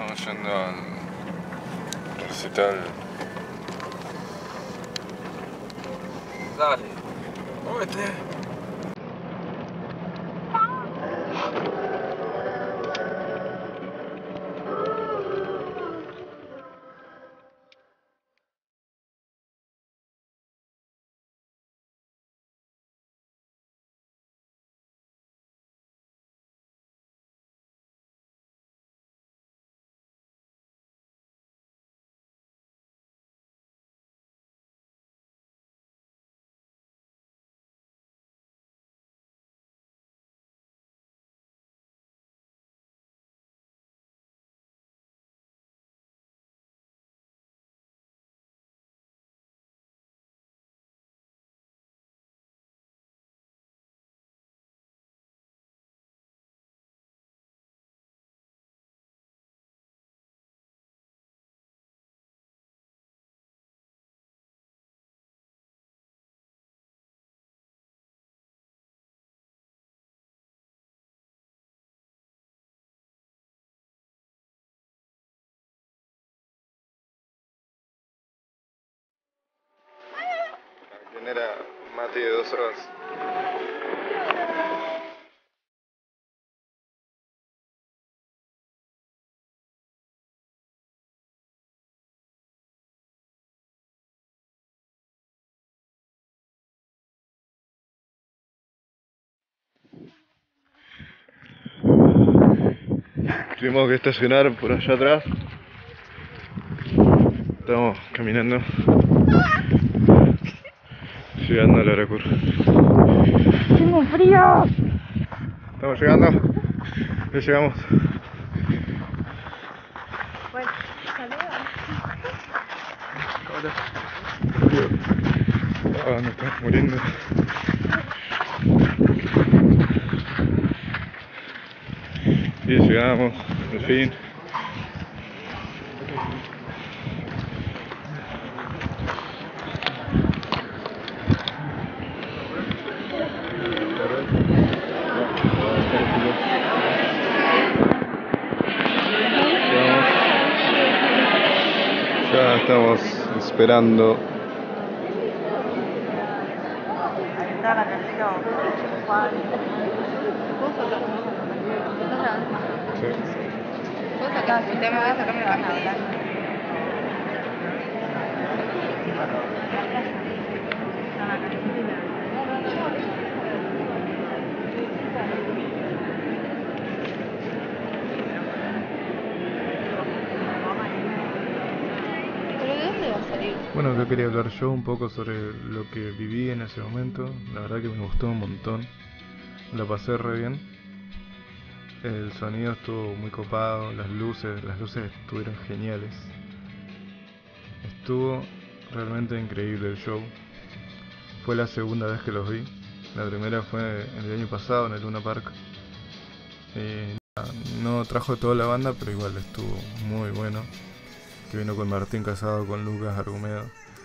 Estamos yendo al recital. Dale, muévete. ¿Quién era Mati de 2 horas? Tuvimos que estacionar por allá atrás. Estamos caminando, llegando a la Aracur. ¡Tengo frío! Estamos llegando, ya llegamos. Bueno, saluda. Hola. Ah, nos estamos muriendo. Y llegamos, al fin. Ya estamos esperando. Sí. Vos sacás, si te me vas a sacar, me vas a hablar. ¿Pero de dónde va a salir? Bueno, acá quería hablar yo un poco sobre lo que viví en ese momento. La verdad que me gustó un montón. La pasé re bien. El sonido estuvo muy copado, las luces estuvieron geniales. Estuvo realmente increíble el show. Fue la segunda vez que los vi. La primera fue el año pasado en el Luna Park. No trajo toda la banda, pero igual estuvo muy bueno. Que vino con Martín Casado, con Lucas Argumedo.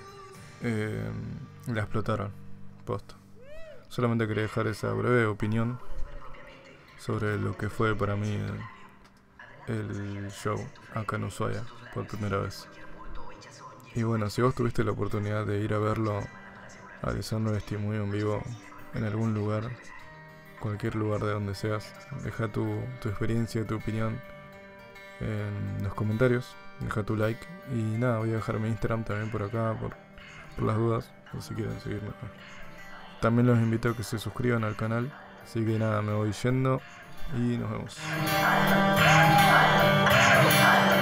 La explotaron, posta. Solamente quería dejar esa breve opinión sobre lo que fue para mí el show acá en Ushuaia por primera vez. Y bueno, si vos tuviste la oportunidad de ir a verlo a Lisandro Estimuyo en vivo en algún lugar, cualquier lugar de donde seas, deja tu experiencia, tu opinión en los comentarios, deja tu like y nada, voy a dejar mi Instagram también por acá por las dudas, por si quieren seguirme. También los invito a que se suscriban al canal, así que nada, me voy yendo y nos vemos.